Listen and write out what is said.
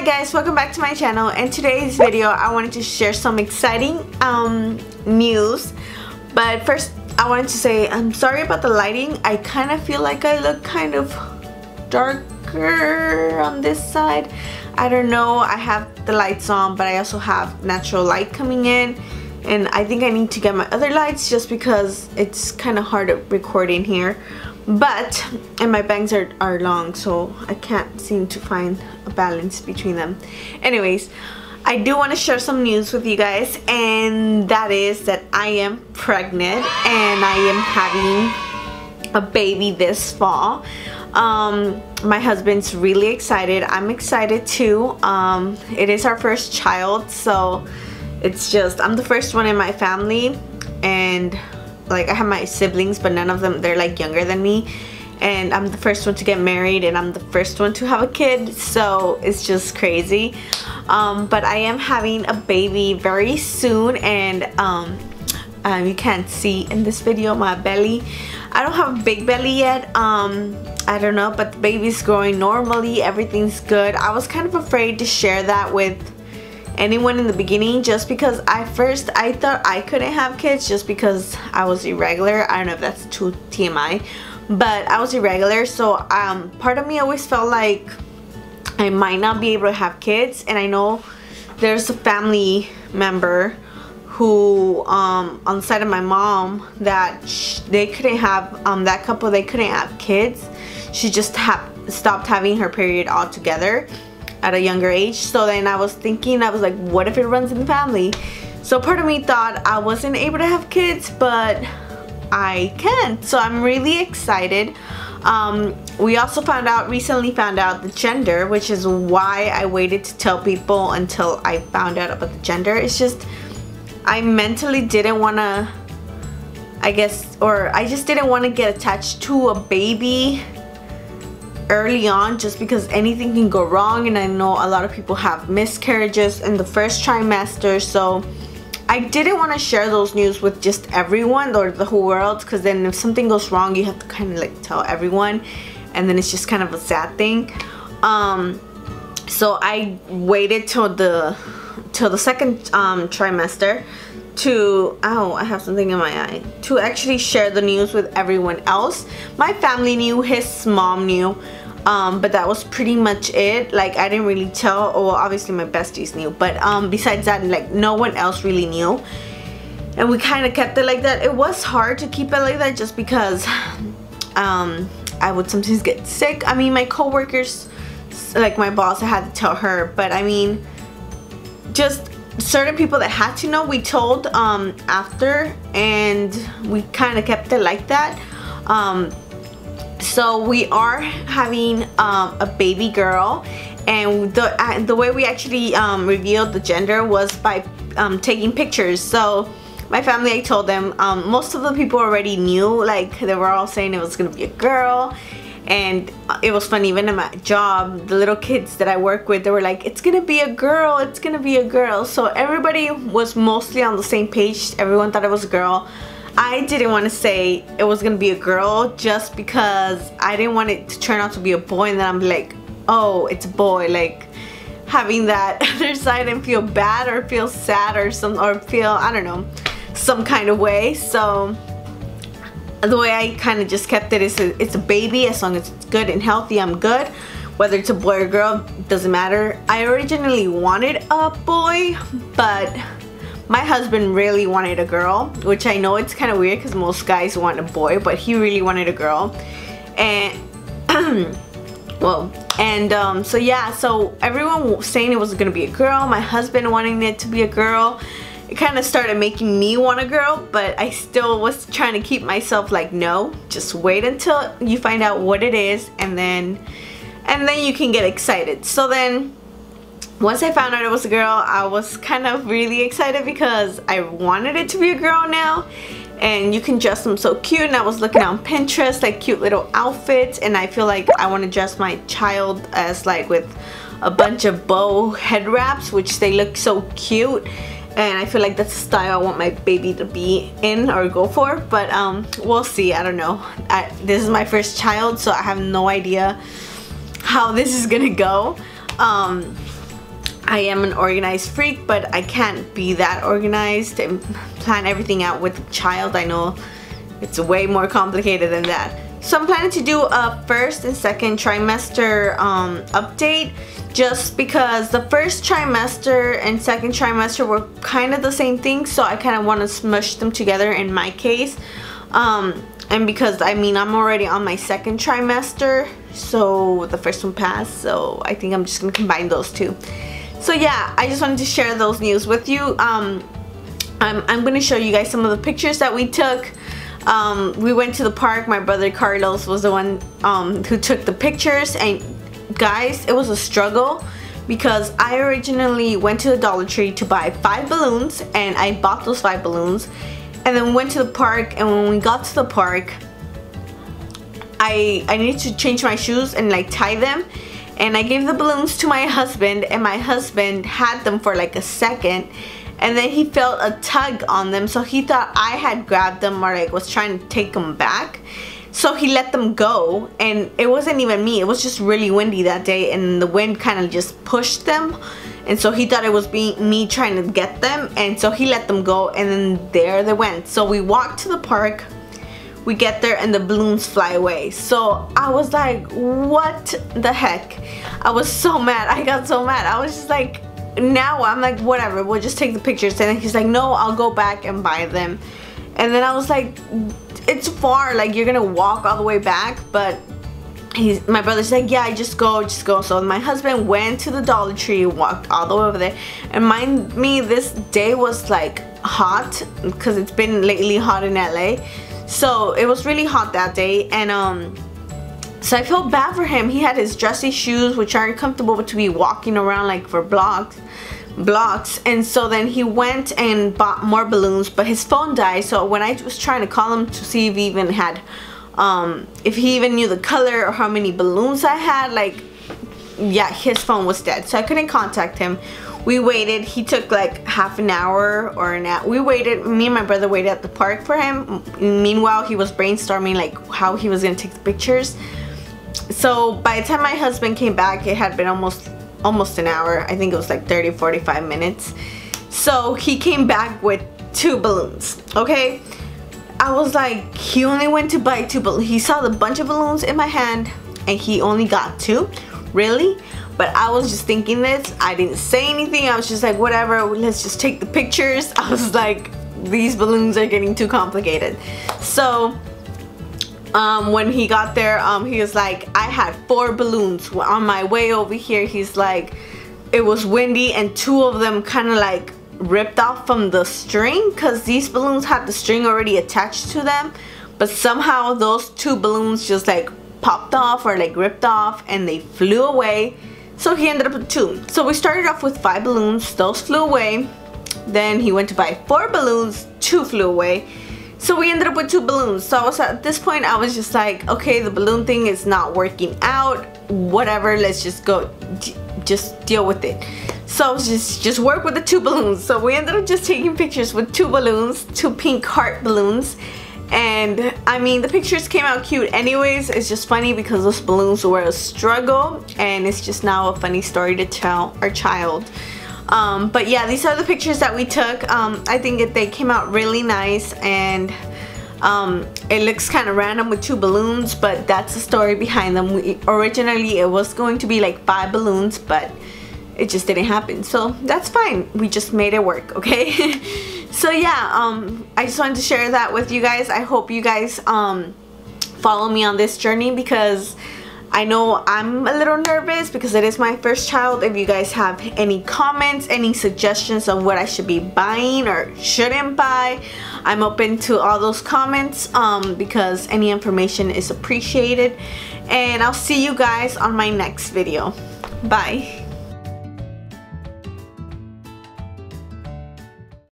Hi guys, welcome back to my channel. In today's video I wanted to share some exciting news, but first I wanted to say I'm sorry about the lighting. I kind of feel like I look kind of darker on this side. I don't know, I have the lights on, but I also have natural light coming in, and I think I need to get my other lights just because it's kind of hard recording here. And my bangs are long, so I can't seem to find a balance between them. Anyways, I do want to share some news with you guys, and that is that I am pregnant and I am having a baby this fall. My husband's really excited. I'm excited too. It is our first child, so it's just, I'm the first one in my family, and like I have my siblings, but none of them, they're like younger than me, and I'm the first one to get married, and I'm the first one to have a kid, so it's just crazy. But I am having a baby very soon, and you can't see in this video my belly. I don't have a big belly yet. I don't know, but the baby's growing normally, everything's good. I was kind of afraid to share that with anyone in the beginning, just because I thought I couldn't have kids just because I was irregular. I don't know if that's too TMI, but I was irregular, so part of me always felt like I might not be able to have kids. And I know there's a family member who on the side of my mom that they couldn't have that couple, they couldn't have kids. She just stopped having her period altogether at a younger age. So then I was thinking, I was like, what if it runs in the family? So part of me thought I wasn't able to have kids, but I can. So I'm really excited. We also recently found out the gender, which is why I waited to tell people until I found out about the gender. It's just, I mentally didn't want to, I guess, or I just didn't want to get attached to a baby early on, just because anything can go wrong, and I know a lot of people have miscarriages in the first trimester. So I didn't want to share those news with just everyone or the whole world, because then if something goes wrong you have to kind of like tell everyone, and then it's just kind of a sad thing. So I waited till the second trimester to, I have something in my eye, to actually share the news with everyone else. My family knew, his mom knew, but that was pretty much it. Like, I didn't really tell, well, obviously my besties knew, but besides that, like, no one else really knew, and we kind of kept it like that. It was hard to keep it like that just because I would sometimes get sick. I mean, my co-workers, like my boss, I had to tell her, but I mean, just certain people that had to know, we told after, and we kind of kept it like that. So we are having a baby girl, and the way we actually revealed the gender was by taking pictures. So my family, I told them, most of the people already knew, like they were all saying it was gonna be a girl. And it was funny, even at my job, the little kids that I work with, they were like, it's gonna be a girl, it's gonna be a girl. So everybody was mostly on the same page. Everyone thought it was a girl. I didn't want to say it was gonna be a girl just because I didn't want it to turn out to be a boy, and then I'm like, oh, it's a boy, like having that other side and feel bad or feel sad or feel, I don't know, some kind of way. So the way I kind of just kept it is, it's a baby. As long as it's good and healthy, I'm good. Whether it's a boy or girl, doesn't matter. I originally wanted a boy, but my husband really wanted a girl, which I know it's kind of weird because most guys want a boy, but he really wanted a girl. And so yeah, so everyone was saying it was gonna be a girl, my husband wanting it to be a girl. It kind of started making me want a girl, but I still was trying to keep myself like, no, just wait until you find out what it is, and then you can get excited. So then once I found out it was a girl, I was kind of really excited because I wanted it to be a girl now, and you can dress them so cute. And I was looking on Pinterest, like cute little outfits, and I feel like I want to dress my child as like with a bunch of bow head wraps, which they look so cute. And I feel like that's the style I want my baby to be in or go for, but we'll see. I don't know. This is my first child, so I have no idea how this is gonna go. I am an organized freak, but I can't be that organized and plan everything out with a child. I know it's way more complicated than that. So I'm planning to do a first and second trimester update, just because the first trimester and second trimester were kind of the same thing, so I kind of want to smush them together in my case. And because I mean I'm already on my second trimester, so the first one passed, so I think I'm just gonna combine those two. So yeah, I just wanted to share those news with you. I'm gonna show you guys some of the pictures that we took. We went to the park. My brother Carlos was the one who took the pictures, and guys, it was a struggle because I originally went to the Dollar Tree to buy 5 balloons, and I bought those 5 balloons and then went to the park. And when we got to the park, I needed to change my shoes and like tie them, and I gave the balloons to my husband, and my husband had them for like a second, and then he felt a tug on them, so he thought I had grabbed them or like was trying to take them back. So he let them go, and it wasn't even me. It was just really windy that day, and the wind kind of just pushed them, and so he thought it was me trying to get them, and so he let them go, and then there they went. So we walked to the park. We get there and the balloons fly away. So I was like, what the heck? I was so mad. I got so mad. I was just like, now I'm like, whatever, we'll just take the pictures. And then he's like, no, I'll go back and buy them. And then I was like, it's far, like you're gonna walk all the way back. But my brother's like, yeah, just go. So my husband went to the Dollar Tree, walked all the way over there. And mind me, this day was like hot because it's been lately hot in LA. So it was really hot that day, and so I felt bad for him. He had his dressy shoes, which aren't comfortable to be walking around like for blocks. And so then he went and bought more balloons, but his phone died. So when I was trying to call him to see if he even had, if he even knew the color or how many balloons I had, like, yeah, his phone was dead. So I couldn't contact him. We waited. He took like half an hour or an hour. We waited. Me and my brother waited at the park for him. Meanwhile, he was brainstorming like how he was gonna take the pictures. So by the time my husband came back, it had been almost an hour. I think it was like 30-45 minutes. So he came back with 2 balloons. Okay, I was like, he only went to buy 2 balloons. He saw the bunch of balloons in my hand and he only got 2. Really? But I was just thinking this. I didn't say anything. I was just like, whatever, let's just take the pictures. I was like, these balloons are getting too complicated. So when he got there, he was like, I had 4 balloons on my way over here. He's like, it was windy and 2 of them kind of like ripped off from the string, because these balloons had the string already attached to them, but somehow those 2 balloons just like popped off or like ripped off and they flew away. So he ended up with 2. So we started off with 5 balloons. Those flew away. Then he went to buy 4 balloons. 2 flew away. So we ended up with 2 balloons. So I was, at this point I was just like, okay, the balloon thing is not working out. Whatever, let's just go, just deal with it. So I was just work with the 2 balloons. So we ended up just taking pictures with 2 balloons, 2 pink heart balloons. And I mean, the pictures came out cute anyways. It's just funny because those balloons were a struggle, and it's just now a funny story to tell our child. But yeah, these are the pictures that we took. I think they came out really nice, and it looks kind of random with 2 balloons, but that's the story behind them. Originally it was going to be like 5 balloons, but it just didn't happen, so that's fine. We just made it work, okay? So yeah, I just wanted to share that with you guys. I hope you guys follow me on this journey, because I know I'm a little nervous because it is my first child. If you guys have any comments, any suggestions of what I should be buying or shouldn't buy, I'm open to all those comments, because any information is appreciated. And I'll see you guys on my next video. Bye.